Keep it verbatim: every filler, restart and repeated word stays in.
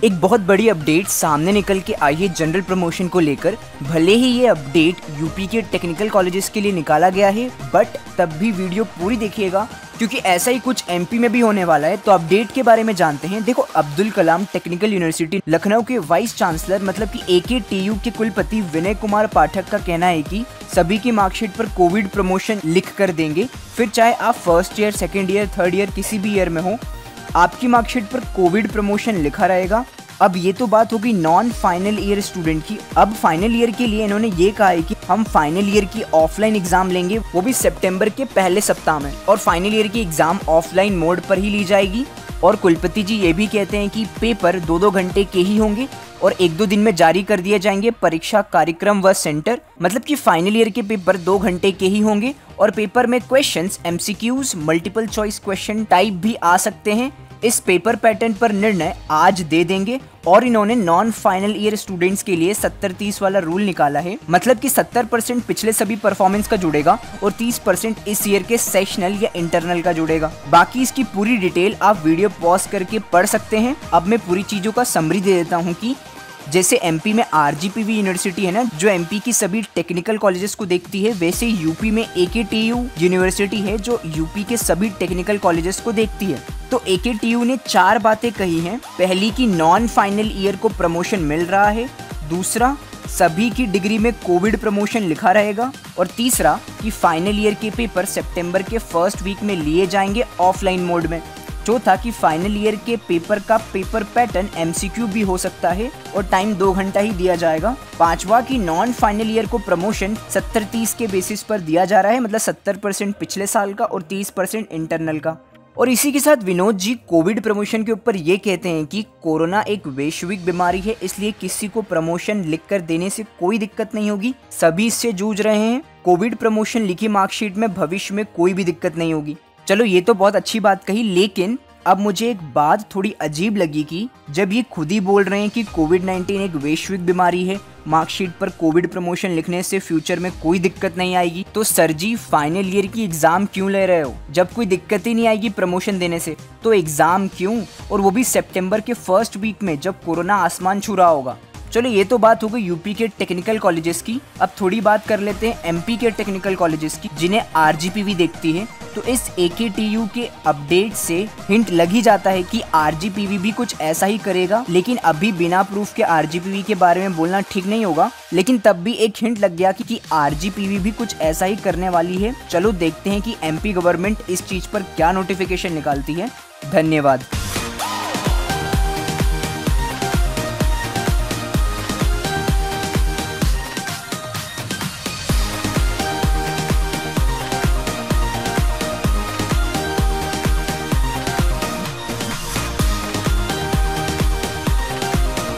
एक बहुत बड़ी अपडेट सामने निकल के आई है जनरल प्रमोशन को लेकर। भले ही ये अपडेट यूपी के टेक्निकल कॉलेजेस के लिए निकाला गया है, बट तब भी वीडियो पूरी देखिएगा क्योंकि ऐसा ही कुछ एमपी में भी होने वाला है। तो अपडेट के बारे में जानते हैं। देखो, अब्दुल कलाम टेक्निकल यूनिवर्सिटी लखनऊ के वाइस चांसलर मतलब कि एकेटीयू के कुलपति विनय कुमार पाठक का कहना है कि सभी की मार्कशीट पर कोविड प्रमोशन लिख कर देंगे। फिर चाहे आप first year, second year, third year किसी भी ईयर में हो, आपकी मार्कशीट पर कोविड प्रमोशन लिखा रहेगा। अब ये तो बात होगी नॉन फाइनल ईयर स्टूडेंट की। अब फाइनल ईयर के लिए इन्होंने ये कहा है कि हम फाइनल ईयर की ऑफलाइन एग्जाम लेंगे, वो भी सितंबर के पहले सप्ताह में, और फाइनल ईयर की एग्जाम ऑफलाइन मोड पर ही ली जाएगी। और कुलपति जी ये भी कहते हैं कि पेपर दो दो घंटे के ही होंगे और एक दो दिन में जारी कर दिए जाएंगे परीक्षा कार्यक्रम व सेंटर। मतलब कि फाइनल ईयर के पेपर दो घंटे के ही होंगे और पेपर में questions, MCQs, multiple choice question type भी आ सकते हैं। इस पेपर पैटर्न पर निर्णय आज दे देंगे। और इन्होंने नॉन फाइनल ईयर स्टूडेंट्स के लिए सत्तर तीस वाला रूल निकाला है। मतलब कि सत्तर परसेंट पिछले सभी परफॉर्मेंस का जुड़ेगा और तीस परसेंट इस ईयर के सेशनल या इंटरनल का जुड़ेगा। बाकी इसकी पूरी डिटेल आप वीडियो पॉज करके पढ़ सकते हैं। अब मैं पूरी चीजों का समरी दे देता हूँ कि जैसे एमपी में आरजीपीवी यूनिवर्सिटी है ना, जो एमपी की सभी टेक्निकल कॉलेजेस को देखती है, वैसे यूपी में एकेटीयू यूनिवर्सिटी है जो यूपी के सभी टेक्निकल कॉलेजेस को देखती है। तो एकेटीयू ने चार बातें कही हैं। पहली कि नॉन फाइनल ईयर को प्रमोशन मिल रहा है। दूसरा, सभी की डिग्री में कोविड प्रमोशन लिखा रहेगा। और तीसरा कि फाइनल ईयर के पेपर सितंबर के फर्स्ट वीक में लिए जाएंगे ऑफलाइन मोड में। चौथा कि फाइनल ईयर के पेपर का पेपर पैटर्न एमसीक्यू भी हो सकता है और टाइम दो घंटा ही दिया जाएगा। पांचवा कि नॉन फाइनल ईयर को प्रमोशन सत्तर तीस के बेसिस पर दिया जा रहा है, मतलब सत्तर परसेंट पिछले साल का और तीस परसेंट इंटरनल का। और इसी के साथ विनोद जी कोविड प्रमोशन के ऊपर ये कहते हैं कि कोरोना एक वैश्विक बीमारी है, इसलिए किसी को प्रमोशन लिखकर देने से कोई दिक्कत नहीं होगी। सभी इससे जूझ रहे हैं। कोविड प्रमोशन लिखी मार्कशीट में भविष्य में कोई भी दिक्कत नहीं होगी। चलो, ये तो बहुत अच्छी बात कही, लेकिन अब मुझे एक बात थोड़ी अजीब लगी कि जब ये खुद ही बोल रहे हैं कि कोविड नाइन्टीन एक वैश्विक बीमारी है, मार्कशीट पर कोविड प्रमोशन लिखने से फ्यूचर में कोई दिक्कत नहीं आएगी, तो सर जी फाइनल ईयर की एग्जाम क्यों ले रहे हो? जब कोई दिक्कत ही नहीं आएगी प्रमोशन देने से, तो एग्जाम क्यों? और वो भी सितंबर के फर्स्ट वीक में जब कोरोना आसमान छू रहा होगा। चलो, ये तो बात हो गई यूपी के टेक्निकल कॉलेजेस की। अब थोड़ी बात कर लेते हैं एमपी के टेक्निकल कॉलेजेस की, जिन्हें आरजीपीवी देखती है। तो इस एकेटीयू के अपडेट से हिंट लग ही जाता है कि आरजीपीवी भी कुछ ऐसा ही करेगा, लेकिन अभी बिना प्रूफ के आरजीपीवी के बारे में बोलना ठीक नहीं होगा। लेकिन तब भी एक हिंट लग गया कि, कि आरजीपीवी भी कुछ ऐसा ही करने वाली है। चलो देखते हैं कि एमपी गवर्नमेंट इस चीज पर क्या नोटिफिकेशन निकालती है। धन्यवाद।